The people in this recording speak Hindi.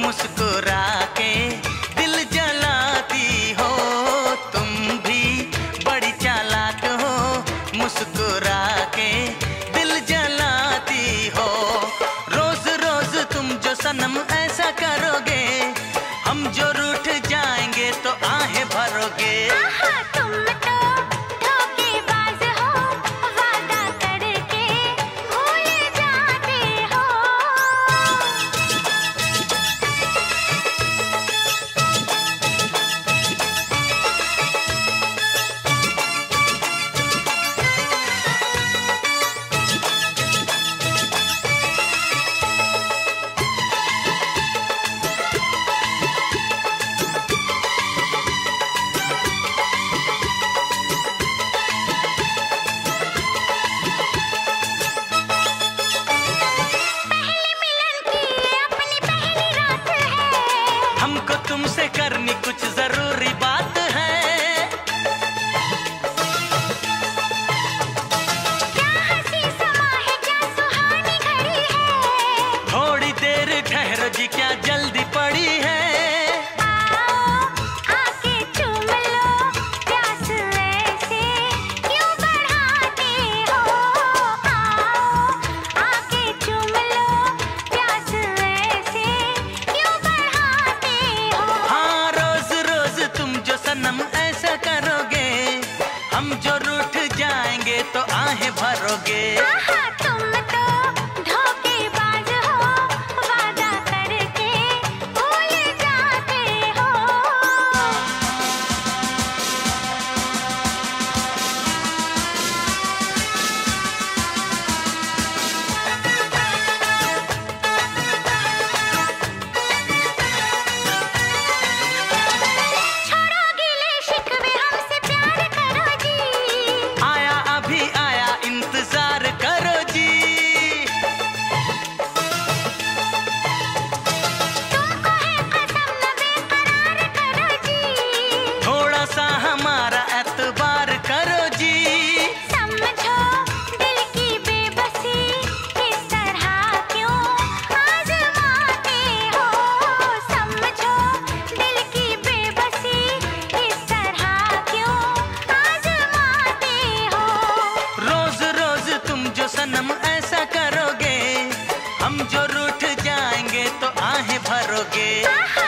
मुस्कुरा के दिल जलाती हो। तुम भी बड़ी चालाक हो, मुस्कुरा के दिल जलाती हो। रोज रोज तुम जो सनम ऐसा करोगे, हम जो रूठ जाएंगे तो आहें भरोगे। तुम तो धोखेबाज हो, वादा करके भूल जाते हो। हमको तुमसे करनी कुछ जरूरी बात है। क्या हंसी समा है, क्या सुहानी घड़ी है। थोड़ी देर ठहरो जी, क्या जल्दी पड़ी है। आओ आके चूम लो, प्यास ऐसे क्यों बढ़ाते हो। आओ आके चूम लो, प्यास ऐसे क्यों बढ़ाते हो। हाँ, रोज रोज तुम जो सनम ऐसा करोगे, हम जो रूठ जाएंगे तो आहें भरोगे। तुम तो धोखेबाज हो, वादा करके भूल जाते हो। छोड़ो गिले शिकवे, हमसे प्यार करो जी। आया अभी आया, इंतजार करो जी। तुमको है कसम, न बेकरार करो जी। थोड़ा सा हमारा एतबार करो जी। समझो दिल की बेबसी, इस तरह क्यों आजमाते हो। समझो दिल की बेबसी, इस तरह क्यों आजमाते हो। रोज रोज तुम जो सनम ऐसा करोगे, हम जो रूठ जाएंगे तो आहें भरोगे।